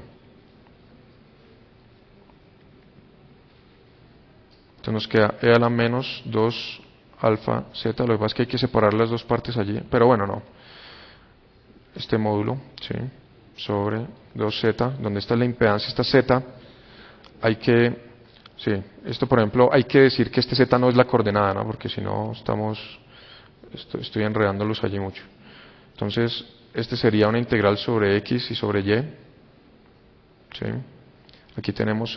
Entonces nos queda e a la menos 2 alfa z, lo que pasa es que hay que separar las dos partes allí, pero bueno, no. Este módulo, ¿sí? Sobre 2z, donde está la impedancia, esta z, hay que, sí, esto por ejemplo, hay que decir que este z no es la coordenada, ¿no? Porque si no estoy enredándolos allí mucho. Entonces, este sería una integral sobre x y sobre y, ¿sí? Aquí tenemos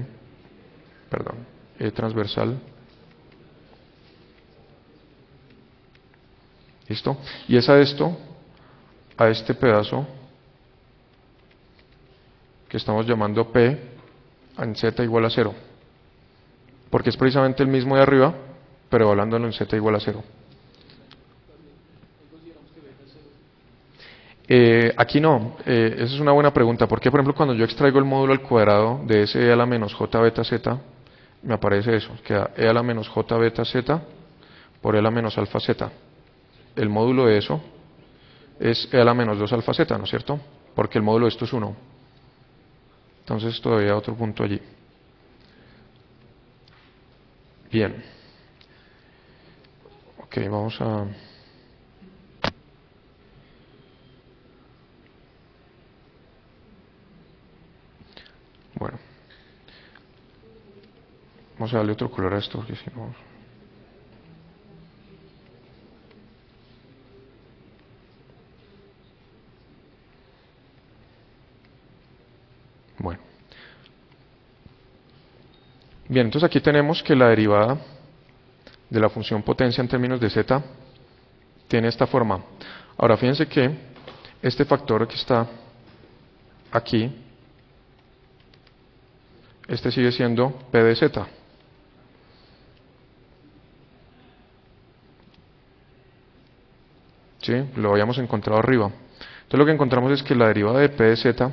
e transversal. ¿Listo? Y es a esto, a este pedazo, que estamos llamando P en z igual a 0. Porque es precisamente el mismo de arriba, pero hablándolo en z igual a 0. Aquí no, esa es una buena pregunta. Porque, por ejemplo, cuando yo extraigo el módulo al cuadrado de ese e a la menos j beta z, me aparece eso, queda e a la menos j beta z por e a la menos alfa z. El módulo de eso es e a la menos 2 alfa z, ¿no es cierto? Porque el módulo de esto es 1. Entonces todavía otro punto allí. Bien. Ok, vamos a... Bueno. Vamos a darle otro color a esto, porque si no... Bueno. Bien, entonces aquí tenemos que la derivada de la función potencia en términos de z tiene esta forma. Ahora fíjense que este factor que está aquí, este sigue siendo p de z. ¿Sí? Lo habíamos encontrado arriba. Entonces lo que encontramos es que la derivada de p de z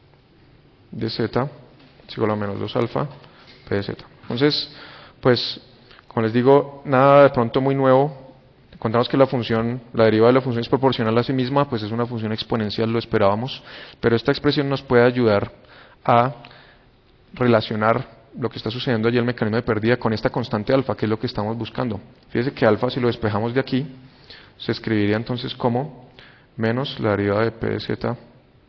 es igual a menos 2 alfa p de z. Entonces, pues, como les digo, nada de pronto muy nuevo. Encontramos que la derivada de la función es proporcional a sí misma, pues es una función exponencial, lo esperábamos, pero esta expresión nos puede ayudar a relacionar lo que está sucediendo allí, el mecanismo de pérdida, con esta constante alfa, que es lo que estamos buscando. Fíjense que alfa, si lo despejamos de aquí, se escribiría entonces como menos la derivada de p de z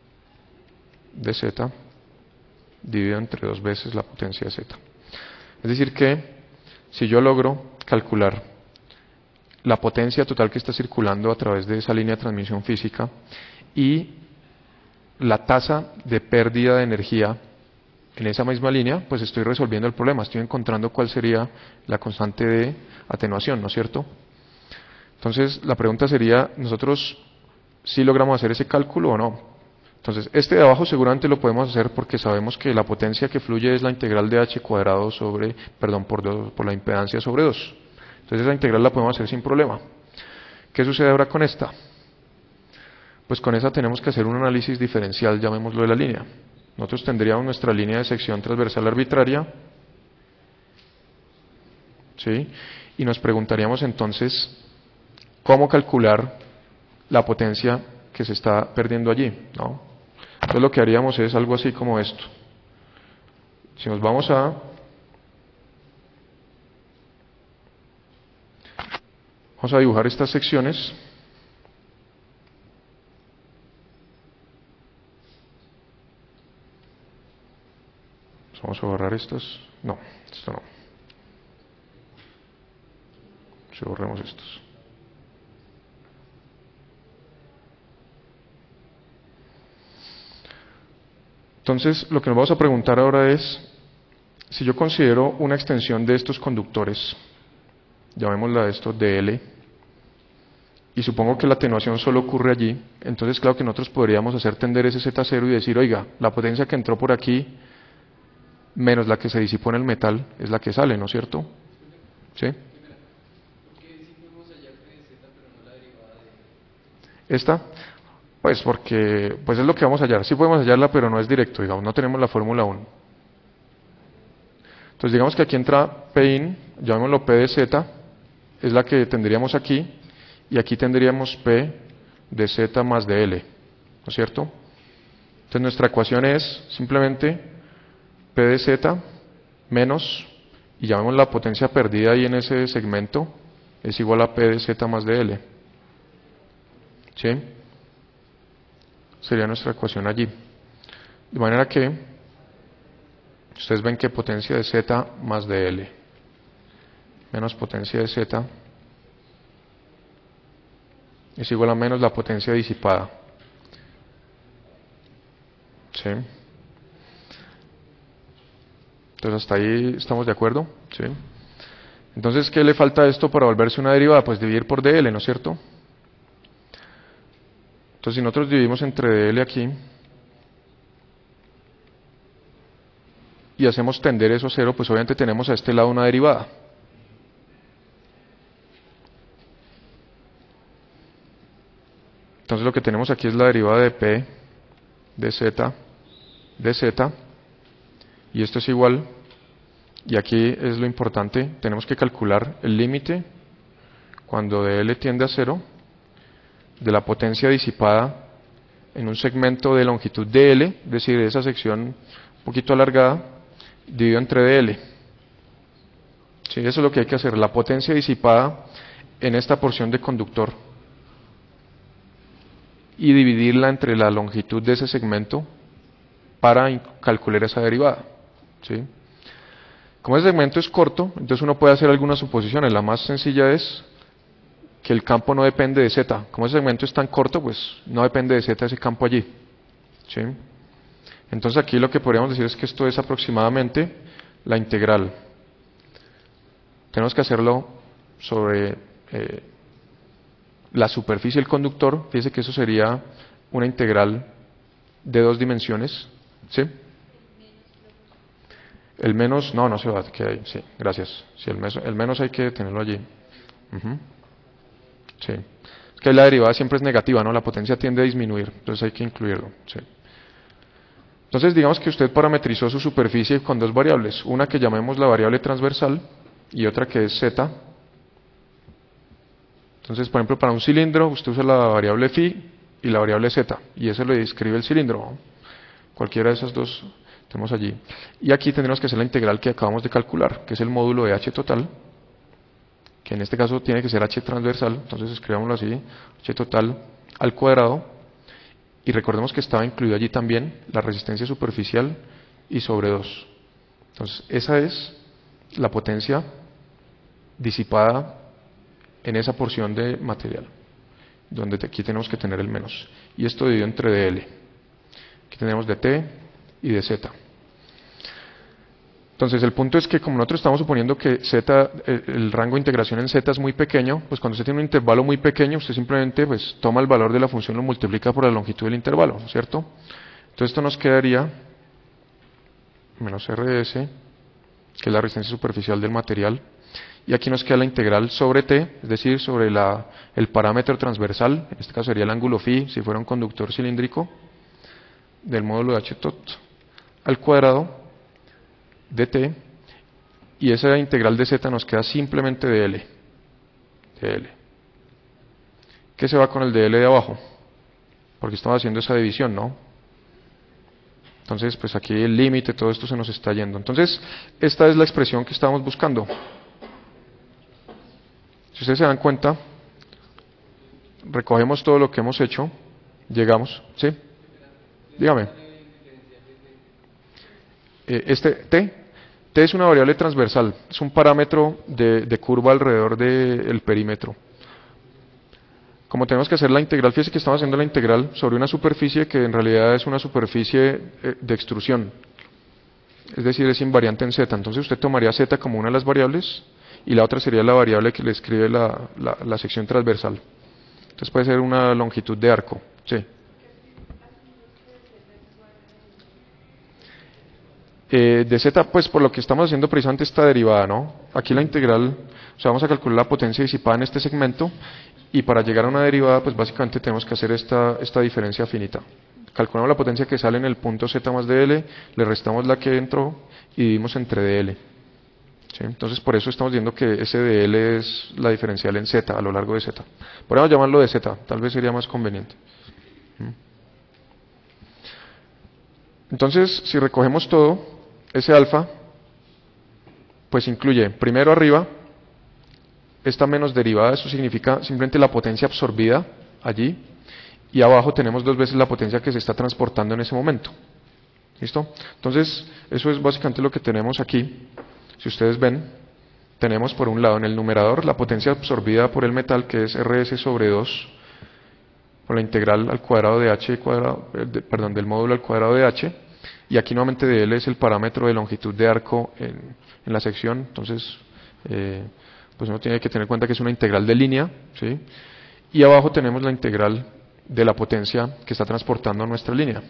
dividido entre 2 veces la potencia de z. Es decir que si yo logro calcular la potencia total que está circulando a través de esa línea de transmisión física y la tasa de pérdida de energía en esa misma línea, pues estoy resolviendo el problema, estoy encontrando cuál sería la constante de atenuación, ¿no es cierto? Entonces, la pregunta sería, ¿nosotros sí logramos hacer ese cálculo o no? Entonces, este de abajo seguramente lo podemos hacer porque sabemos que la potencia que fluye es la integral de h cuadrado sobre, perdón, por la impedancia sobre 2. Entonces, esa integral la podemos hacer sin problema. ¿Qué sucede ahora con esta? Pues con esa tenemos que hacer un análisis diferencial, llamémoslo de la línea. Nosotros tendríamos nuestra línea de sección transversal arbitraria, ¿sí? Y nos preguntaríamos entonces cómo calcular la potencia que se está perdiendo allí, ¿no? Entonces lo que haríamos es algo así como esto. Si nos vamos a dibujar estas secciones. Vamos a borrar estos. No, esto no. Si borremos estos. Entonces, lo que nos vamos a preguntar ahora es, si yo considero una extensión de estos conductores, llamémosla esto dl, y supongo que la atenuación solo ocurre allí, entonces claro que nosotros podríamos hacer tender ese Z0 y decir, oiga, la potencia que entró por aquí menos la que se disipó en el metal es la que sale, ¿no es cierto? ¿Sí? ¿Esta? Pues porque pues es lo que vamos a hallar. Sí podemos hallarla, pero no es directo, digamos, no tenemos la fórmula aún. Entonces digamos que aquí entra Pin, llamémoslo P de Z, es la que tendríamos aquí, y aquí tendríamos P de Z más de L, ¿no es cierto? Entonces nuestra ecuación es simplemente P de Z menos, y llamemos la potencia perdida ahí en ese segmento, es igual a P de Z más de L. ¿Sí? Sería nuestra ecuación allí. De manera que ustedes ven que potencia de Z más de L menos potencia de Z es igual a menos la potencia disipada. ¿Sí? Entonces hasta ahí estamos de acuerdo. ¿Sí? Entonces, ¿qué le falta a esto para volverse una derivada? Pues dividir por dl, ¿no es cierto? Entonces, si nosotros dividimos entre dl aquí y hacemos tender eso a cero, pues obviamente tenemos a este lado una derivada. Entonces lo que tenemos aquí es la derivada de P de Z, y esto es igual, y aquí es lo importante, tenemos que calcular el límite cuando dl tiende a cero de la potencia disipada en un segmento de longitud dl, es decir, de esa sección un poquito alargada, dividido entre dl. ¿Sí? Eso es lo que hay que hacer, la potencia disipada en esta porción de conductor, y dividirla entre la longitud de ese segmento para calcular esa derivada. ¿Sí? Como ese segmento es corto, entonces uno puede hacer algunas suposiciones. La más sencilla es que el campo no depende de Z. Como ese segmento es tan corto, pues no depende de Z ese campo allí. ¿Sí? Entonces aquí lo que podríamos decir es que esto es aproximadamente la integral. Tenemos que hacerlo sobre la superficie del conductor. Fíjese que eso sería una integral de 2 dimensiones. ¿Sí? El menos, no se va, que hay, sí, gracias. Sí, el menos hay que tenerlo allí. Sí. Es que la derivada siempre es negativa, ¿no? La potencia tiende a disminuir, entonces hay que incluirlo. Sí. Entonces digamos que usted parametrizó su superficie con dos variables, una que llamemos la variable transversal y otra que es Z. Entonces, por ejemplo, para un cilindro usted usa la variable phi y la variable Z, y eso le describe el cilindro, ¿no? Cualquiera de esas dos tenemos allí. Y aquí tendremos que hacer la integral que acabamos de calcular, que es el módulo de h total, que en este caso tiene que ser h transversal, entonces escribámoslo así, h total al cuadrado, y recordemos que estaba incluido allí también la resistencia superficial y sobre 2. Entonces, esa es la potencia disipada en esa porción de material, donde aquí tenemos que tener el menos. Y esto dividido entre dl. Aquí tenemos de t y de z. Entonces el punto es que como nosotros estamos suponiendo que z, el rango de integración en z es muy pequeño, pues cuando usted tiene un intervalo muy pequeño, usted simplemente pues toma el valor de la función y lo multiplica por la longitud del intervalo, ¿cierto? Entonces esto nos quedaría menos RS, que es la resistencia superficial del material, y aquí nos queda la integral sobre t, es decir, sobre el parámetro transversal, en este caso sería el ángulo φ, si fuera un conductor cilíndrico, del módulo de h tot al cuadrado de t, y esa integral de z nos queda simplemente de L. ¿Qué se va con el de L de abajo? Porque estamos haciendo esa división, ¿no? Entonces, pues aquí el límite, todo esto se nos está yendo. Entonces, esta es la expresión que estábamos buscando. Si ustedes se dan cuenta, recogemos todo lo que hemos hecho, llegamos, ¿sí? Dígame. T es una variable transversal, es un parámetro de curva alrededor del perímetro. Como tenemos que hacer la integral, fíjese que estamos haciendo la integral sobre una superficie que en realidad es una superficie de extrusión, es decir, es invariante en z. Entonces usted tomaría z como una de las variables y la otra sería la variable que le escribe la sección transversal. Entonces puede ser una longitud de arco, sí. De z, pues por lo que estamos haciendo precisamente esta derivada, ¿no? Aquí la integral, o sea, vamos a calcular la potencia disipada en este segmento, y para llegar a una derivada, pues básicamente tenemos que hacer esta diferencia finita. Calculamos la potencia que sale en el punto z más dl, le restamos la que entró y dividimos entre dl. ¿Sí? Entonces por eso estamos viendo que ese dl es la diferencial en z, a lo largo de z. Podemos llamarlo de z, tal vez sería más conveniente. Entonces, si recogemos todo, ese alfa, pues incluye primero arriba, esta menos derivada, eso significa simplemente la potencia absorbida allí, y abajo tenemos 2 veces la potencia que se está transportando en ese momento. ¿Listo? Entonces, eso es básicamente lo que tenemos aquí. Si ustedes ven, tenemos por un lado en el numerador la potencia absorbida por el metal, que es RS sobre 2, por la integral al cuadrado de h cuadrado, del módulo al cuadrado de h, y aquí nuevamente dl es el parámetro de longitud de arco en la sección. Entonces pues uno tiene que tener en cuenta que es una integral de línea, ¿sí? Y abajo tenemos la integral de la potencia que está transportando nuestra línea.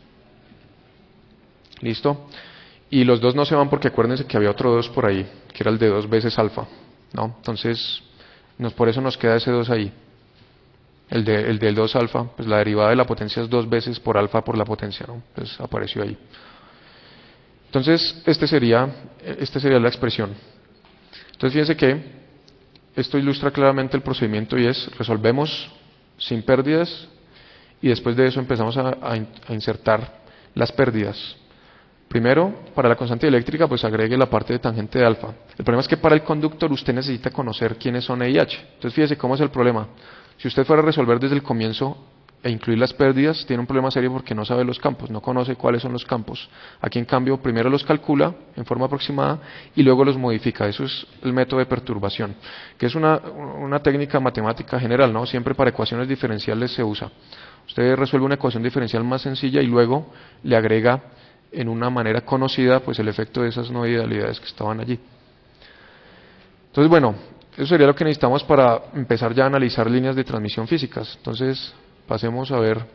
¿Listo? Y los dos no se van porque acuérdense que había otro 2 por ahí, que era el de 2 veces alfa, ¿no? Entonces por eso nos queda ese 2 ahí. El del 2 alfa, pues la derivada de la potencia es 2 veces por alfa por la potencia, ¿no? Pues apareció ahí. Entonces, esta sería la expresión. Entonces, fíjense que esto ilustra claramente el procedimiento, y es resolvemos sin pérdidas y después de eso empezamos a insertar las pérdidas. Primero, para la constante eléctrica, pues agregue la parte de tangente de alfa. El problema es que para el conductor usted necesita conocer quiénes son E y H. Entonces, fíjese cómo es el problema. Si usted fuera a resolver desde el comienzo e incluir las pérdidas, tiene un problema serio porque no sabe los campos, no conoce cuáles son los campos. Aquí, en cambio, primero los calcula en forma aproximada y luego los modifica. Eso es el método de perturbación, que es una técnica matemática general, ¿no? Siempre para ecuaciones diferenciales se usa. Usted resuelve una ecuación diferencial más sencilla y luego le agrega en una manera conocida pues el efecto de esas no idealidades que estaban allí. Entonces, bueno, eso sería lo que necesitamos para empezar ya a analizar líneas de transmisión físicas. Entonces, pasemos a ver,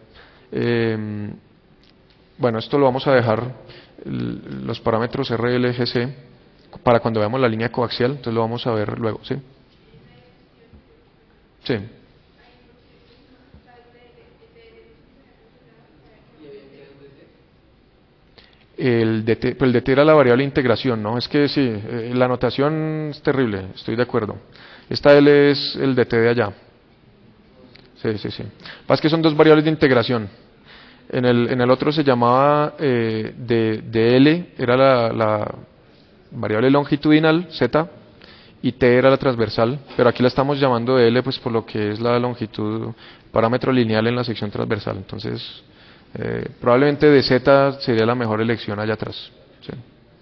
bueno, esto lo vamos a dejar, los parámetros RL, GC, para cuando veamos la línea coaxial, entonces lo vamos a ver luego, ¿sí? Sí. El dt era la variable de integración, ¿no? Es que sí, la notación es terrible, estoy de acuerdo. Esta L es el dt de allá. Sí. Pasa que son dos variables de integración. En el otro se llamaba dl, era la variable longitudinal, z, y t era la transversal, pero aquí la estamos llamando dl pues por lo que es la longitud, parámetro lineal en la sección transversal. Entonces, probablemente de z sería la mejor elección allá atrás. ¿Sí?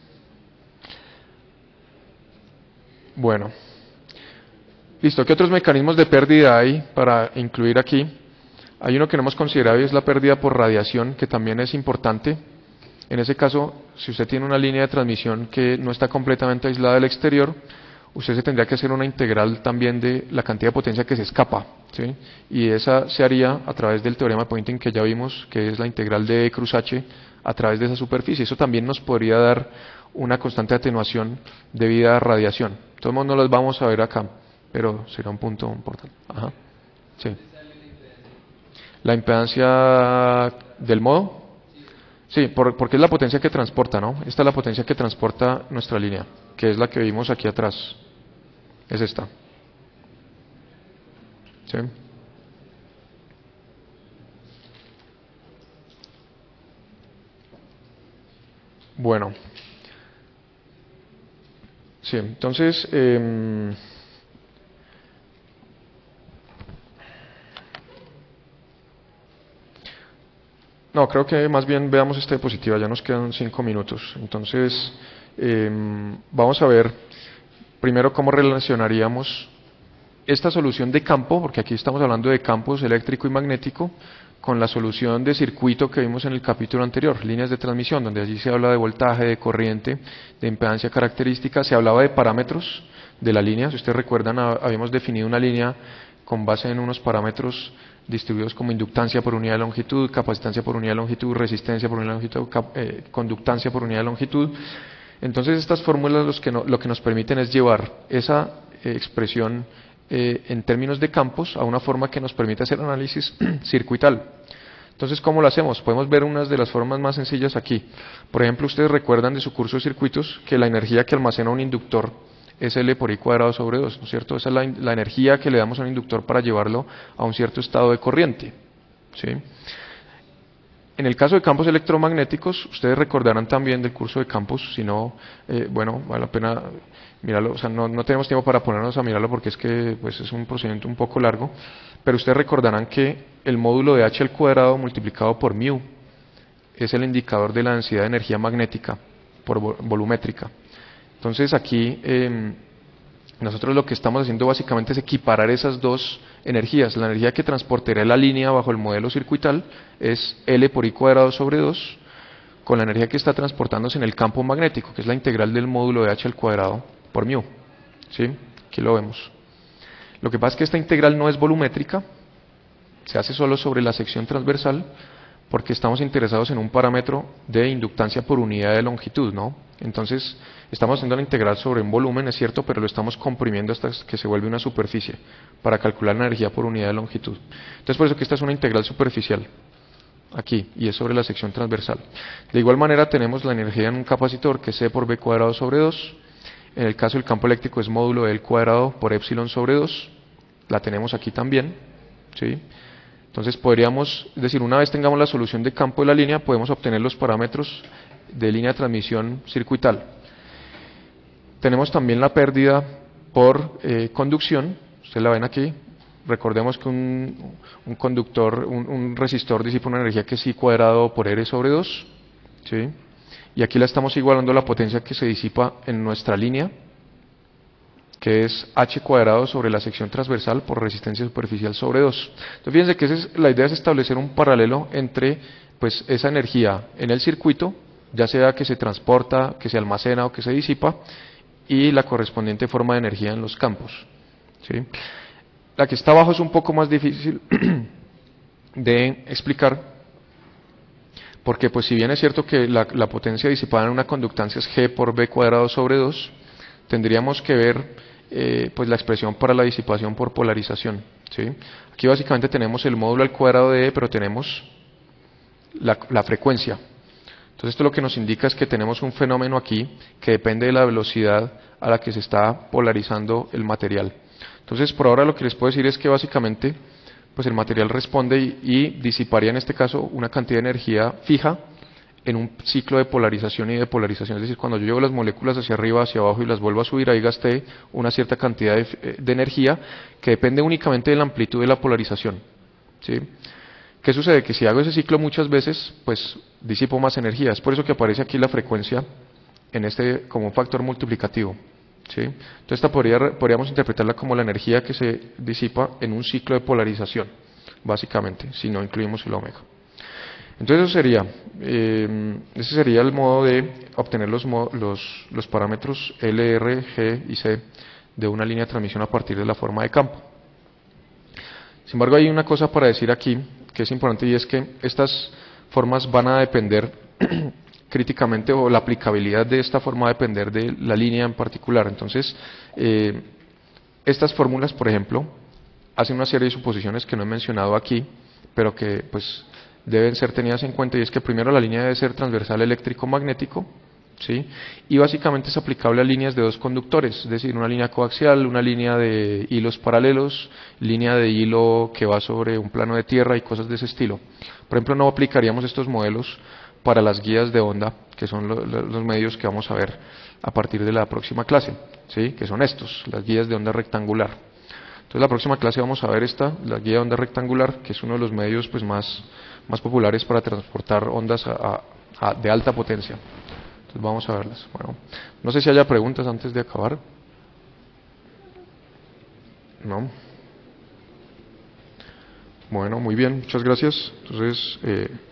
Bueno. Listo, ¿qué otros mecanismos de pérdida hay para incluir aquí? Hay uno que no hemos considerado y es la pérdida por radiación, que también es importante. En ese caso si usted tiene una línea de transmisión que no está completamente aislada del exterior, usted se tendría que hacer una integral también de la cantidad de potencia que se escapa, ¿sí? Y esa se haría a través del teorema de Poynting que ya vimos, que es la integral de E cruz H a través de esa superficie. Eso también nos podría dar una constante de atenuación debida a radiación. De todos modos no las vamos a ver acá, pero será un punto importante. Ajá. Sí. La impedancia del modo. Sí, porque es la potencia que transporta, ¿no? Esta es la potencia que transporta nuestra línea, que es la que vimos aquí atrás. Es esta. ¿Sí? Bueno. Sí, entonces... no, creo que más bien veamos esta diapositiva, ya nos quedan 5 minutos. Entonces, vamos a ver primero cómo relacionaríamos esta solución de campo, porque aquí estamos hablando de campos eléctrico y magnético, con la solución de circuito que vimos en el capítulo anterior, líneas de transmisión, donde allí se habla de voltaje, de corriente, de impedancia característica, se hablaba de parámetros de la línea. Si ustedes recuerdan, habíamos definido una línea con base en unos parámetros distribuidos como inductancia por unidad de longitud, capacitancia por unidad de longitud, resistencia por unidad de longitud, conductancia por unidad de longitud. Entonces estas fórmulas lo que nos permiten es llevar esa expresión en términos de campos a una forma que nos permite hacer análisis circuital. Entonces, ¿cómo lo hacemos? Podemos ver unas de las formas más sencillas aquí. Por ejemplo, ustedes recuerdan de su curso de circuitos que la energía que almacena un inductor es L por I cuadrado sobre 2, ¿no es cierto? Esa es la energía que le damos a un inductor para llevarlo a un cierto estado de corriente, ¿sí? En el caso de campos electromagnéticos, ustedes recordarán también del curso de campos, si no, bueno, vale la pena mirarlo, o sea, no tenemos tiempo para ponernos a mirarlo porque es que pues, es un procedimiento un poco largo, pero ustedes recordarán que el módulo de H al cuadrado multiplicado por μ es el indicador de la densidad de energía magnética volumétrica. Entonces aquí nosotros lo que estamos haciendo básicamente es equiparar esas dos energías. La energía que transportaría la línea bajo el modelo circuital es L por I cuadrado sobre 2 con la energía que está transportándose en el campo magnético, que es la integral del módulo de H al cuadrado por μ. ¿Sí? Aquí lo vemos. Lo que pasa es que esta integral no es volumétrica, se hace solo sobre la sección transversal, porque estamos interesados en un parámetro de inductancia por unidad de longitud, ¿no? Entonces, estamos haciendo la integral sobre un volumen, es cierto, pero lo estamos comprimiendo hasta que se vuelve una superficie para calcular la energía por unidad de longitud. Entonces, por eso que esta es una integral superficial, aquí, y es sobre la sección transversal. De igual manera, tenemos la energía en un capacitor, que es C por B cuadrado sobre 2. En el caso del campo eléctrico es módulo de L cuadrado por epsilon sobre 2. La tenemos aquí también, ¿sí? Entonces podríamos, es decir, una vez tengamos la solución de campo de la línea, podemos obtener los parámetros de línea de transmisión circuital. Tenemos también la pérdida por conducción, ustedes la ven aquí. Recordemos que un conductor, un resistor disipa una energía que es I cuadrado por R sobre 2, ¿sí? Y aquí la estamos igualando a la potencia que se disipa en nuestra línea, que es H cuadrado sobre la sección transversal por resistencia superficial sobre 2. Entonces fíjense que la idea es establecer un paralelo entre pues, esa energía en el circuito, ya sea que se transporta, que se almacena o que se disipa, y la correspondiente forma de energía en los campos, ¿sí? La que está abajo es un poco más difícil de explicar, porque pues si bien es cierto que la potencia disipada en una conductancia es G por B cuadrado sobre 2, tendríamos que ver pues la expresión para la disipación por polarización, ¿sí? Aquí básicamente tenemos el módulo al cuadrado de E, pero tenemos la frecuencia. Entonces esto lo que nos indica es que tenemos un fenómeno aquí que depende de la velocidad a la que se está polarizando el material. Entonces por ahora lo que les puedo decir es que básicamente pues el material responde y disiparía en este caso una cantidad de energía fija en un ciclo de polarización y depolarización. Es decir, cuando yo llevo las moléculas hacia arriba, hacia abajo y las vuelvo a subir, ahí gasté una cierta cantidad de energía que depende únicamente de la amplitud de la polarización, ¿sí? ¿Qué sucede? Que si hago ese ciclo muchas veces, pues disipo más energía. Es por eso que aparece aquí la frecuencia como un factor multiplicativo, ¿sí? Entonces esta podríamos interpretarla como la energía que se disipa en un ciclo de polarización, básicamente, si no incluimos el omega. Entonces ese sería el modo de obtener los parámetros L, R, G y C de una línea de transmisión a partir de la forma de campo. Sin embargo, hay una cosa para decir aquí que es importante, y es que estas formas van a depender críticamente, o la aplicabilidad de esta forma va a depender de la línea en particular. Entonces, estas fórmulas, por ejemplo, hacen una serie de suposiciones que no he mencionado aquí, pero que pues deben ser tenidas en cuenta, y es que primero la línea debe ser transversal eléctrico-magnético, ¿sí? Y básicamente es aplicable a líneas de dos conductores, es decir, una línea coaxial, una línea de hilos paralelos, línea de hilo que va sobre un plano de tierra y cosas de ese estilo. Por ejemplo, no aplicaríamos estos modelos para las guías de onda, que son los medios que vamos a ver a partir de la próxima clase, ¿sí? Que son estos, las guías de onda rectangular. Entonces la próxima clase vamos a ver la guía de onda rectangular, que es uno de los medios pues, más populares para transportar ondas de alta potencia. Entonces vamos a verlas. Bueno, no sé si haya preguntas antes de acabar. No. Bueno, muy bien, muchas gracias. Entonces,